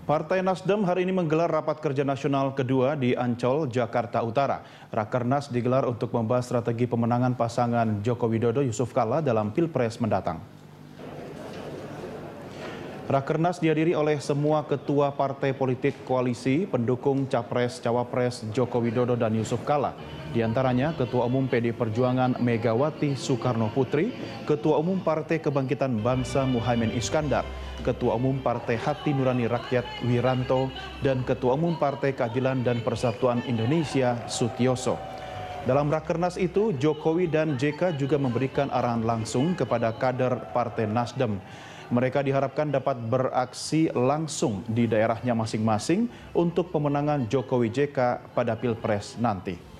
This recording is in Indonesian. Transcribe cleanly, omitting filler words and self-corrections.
Partai Nasdem hari ini menggelar rapat kerja nasional kedua di Ancol, Jakarta Utara. Rakernas digelar untuk membahas strategi pemenangan pasangan Joko Widodo Yusuf Kala dalam Pilpres mendatang. Rakernas dihadiri oleh semua ketua partai politik koalisi pendukung Capres-Cawapres Joko Widodo dan Yusuf Kala. Di antaranya Ketua Umum PD Perjuangan Megawati Soekarno Putri, Ketua Umum Partai Kebangkitan Bangsa Muhaimin Iskandar, Ketua Umum Partai Hati Nurani Rakyat Wiranto, dan Ketua Umum Partai Keadilan dan Persatuan Indonesia Sutioso. Dalam Rakernas itu, Jokowi dan JK juga memberikan arahan langsung kepada kader Partai Nasdem. Mereka diharapkan dapat beraksi langsung di daerahnya masing-masing untuk pemenangan Jokowi JK pada Pilpres nanti.